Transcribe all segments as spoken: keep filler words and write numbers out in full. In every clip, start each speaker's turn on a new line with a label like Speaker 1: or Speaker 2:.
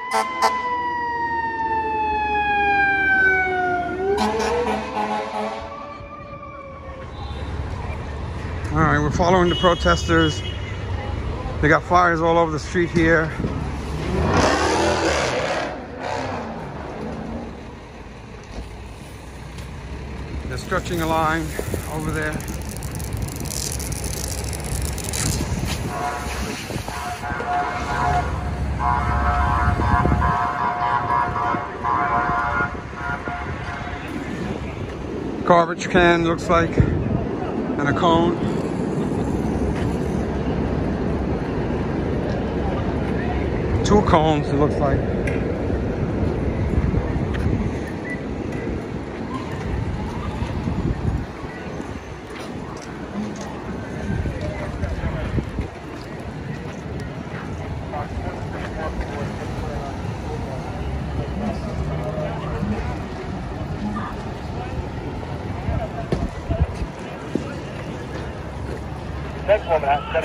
Speaker 1: All right, we're following the protesters. They got fires all over the street here. They're stretching a line over there. Garbage can, looks like, and a cone. Two cones, it looks like.
Speaker 2: Next one, Matt.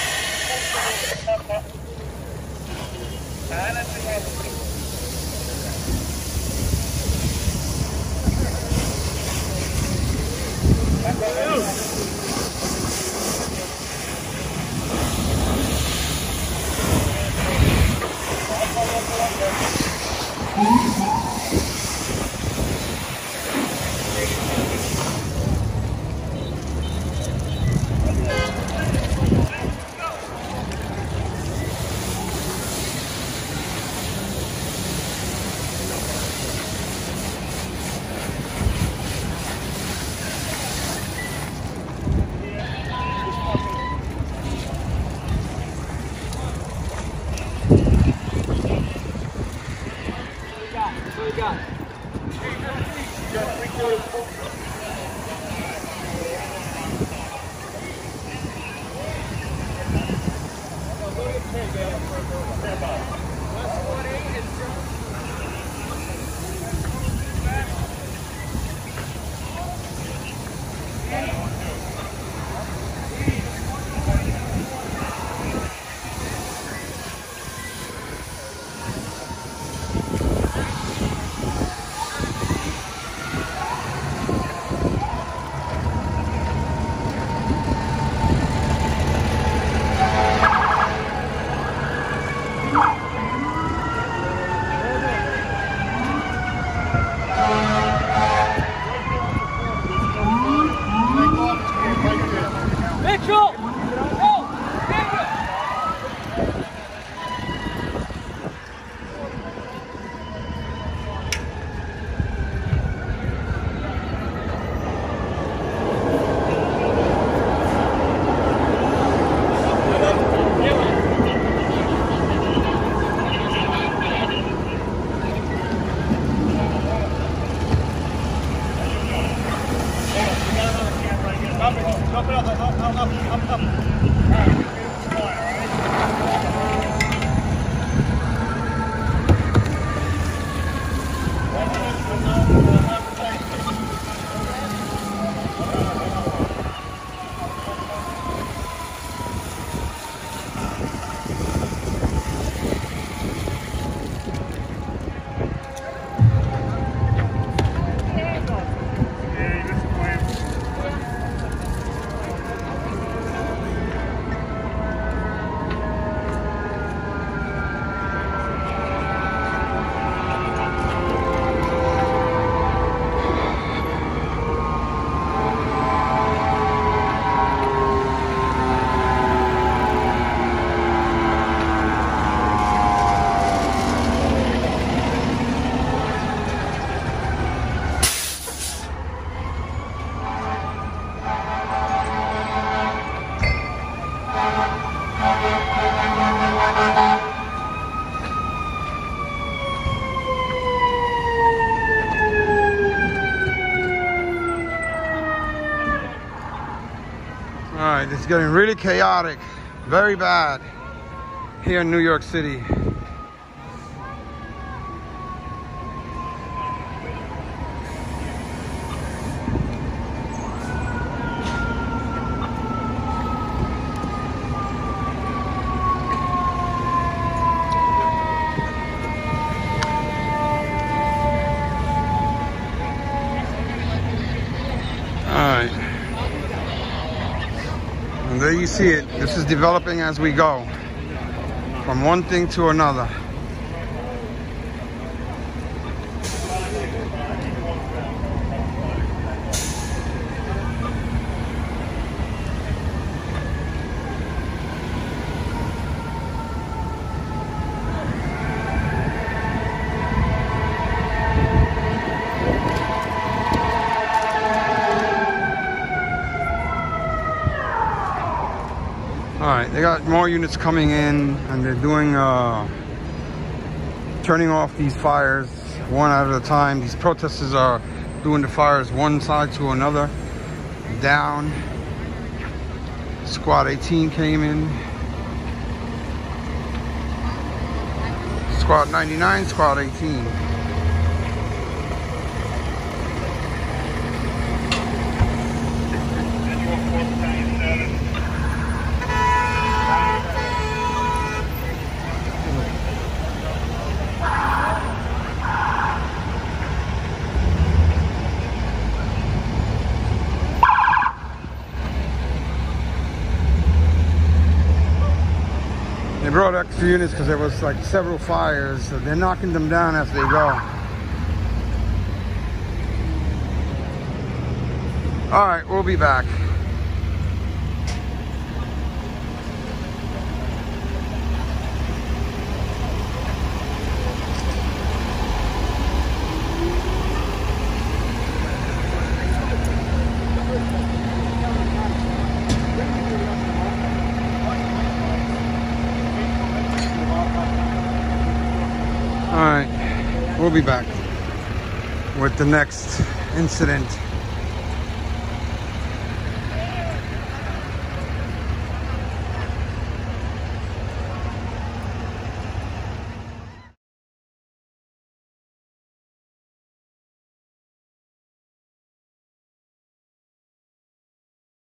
Speaker 1: Alright, it's getting really chaotic, very bad here in New York City. Alright. And there you see it. This is developing as we go. From one thing to another. All right, they got more units coming in, and they're doing, uh, turning off these fires one at a time. These protesters are doing the fires one side to another, down. Squad eighteen came in. Squad ninety-nine, Squad eighteen. They brought extra units because there was like several fires, so they're knocking them down as they go. All right, we'll be back. All right, we'll be back with the next incident.